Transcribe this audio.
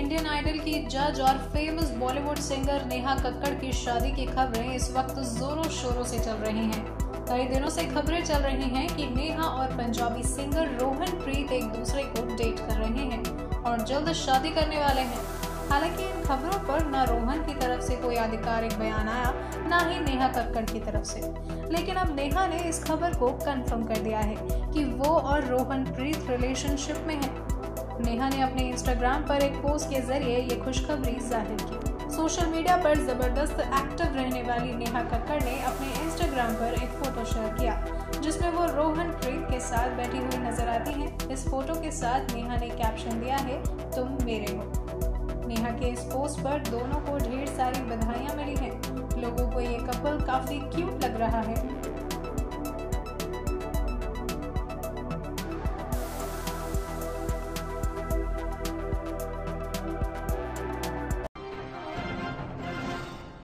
Indian idol की जज और फेमस बॉलीवुड सिंगर नेहा कक्कड़ की शादी की खबरें इस वक्त जोरों शोरों से चल रही हैं। कई दिनों से खबरें चल रही हैं कि नेहा और पंजाबी सिंगर रोहन प्रीत एक दूसरे को डेट कर रहे हैं और जल्द शादी करने वाले हैं। हालांकि इन खबरों पर न रोहन की तरफ से कोई आधिकारिक बयान आया, न ही नेहा कक्कड़ की तरफ से। लेकिन अब नेहा ने इस खबर को कंफर्म कर दिया है कि वो और रोहन प्रीत रिलेशनशिप में हैं। नेहा ने अपने इंस्टाग्राम पर एक पोस्ट के जरिए ये खुशखबरी जाहिर की। सोशल मीडिया पर जबरदस्त एक्टिव रहने वाली नेहा कक्कड़ ने अपने इंस्टाग्राम पर एक फोटो शेयर किया, जिसमें वो रोहन प्रीत के साथ बैठी हुई नजर आती हैं। इस फोटो के साथ नेहा ने कैप्शन दिया है, तुम मेरे हो। नेहा के इस पोस्ट पर दोनों को ढेर सारी बधाइयां मिली हैं। लोगों को ये कपल काफी क्यूट लग रहा है।